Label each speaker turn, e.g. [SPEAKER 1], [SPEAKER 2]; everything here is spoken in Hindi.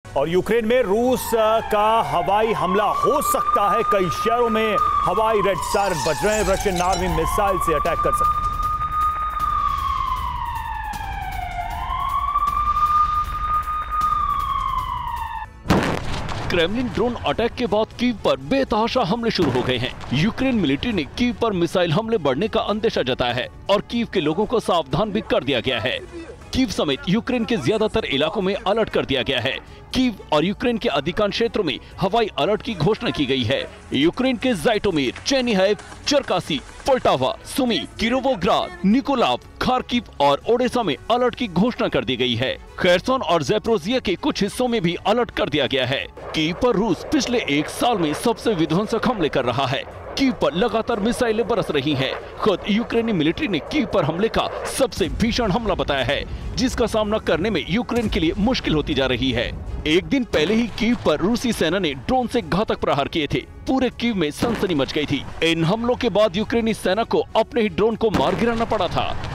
[SPEAKER 1] और यूक्रेन में रूस का हवाई हमला हो सकता है। कई शहरों में हवाई रेड सायरन बज रहे हैं। रशियन आर्मी मिसाइल से अटैक कर सकती है।
[SPEAKER 2] क्रेमलिन ड्रोन अटैक के बाद कीव पर बेतहाशा हमले शुरू हो गए हैं। यूक्रेन मिलिट्री ने कीव पर मिसाइल हमले बढ़ने का अंदेशा जताया है और कीव के लोगों को सावधान भी कर दिया गया है। कीव समेत यूक्रेन के ज्यादातर इलाकों में अलर्ट कर दिया गया है। कीव और यूक्रेन के अधिकांश क्षेत्रों में हवाई अलर्ट की घोषणा की गई है। यूक्रेन के Zhytomyr, Chernihiv, Cherkasy, Poltava, Sumy, Kirovograd, Mykolaiv, Kharkiv और ओडेसा में अलर्ट की घोषणा कर दी गई है। खैरसोन और ज़ैपोरिज़िया के कुछ हिस्सों में भी अलर्ट कर दिया गया है। कीव पर रूस पिछले एक साल में सबसे विध्वंसक हमले कर रहा है। कीव पर लगातार मिसाइलें बरस रही हैं। खुद यूक्रेनी मिलिट्री ने कीव पर हमले का सबसे भीषण हमला बताया है, जिसका सामना करने में यूक्रेन के लिए मुश्किल होती जा रही है। एक दिन पहले ही कीव पर रूसी सेना ने ड्रोन से घातक प्रहार किए थे। पूरे कीव में सनसनी मच गई थी। इन हमलों के बाद यूक्रेनी सेना को अपने ही ड्रोन को मार गिराना पड़ा था।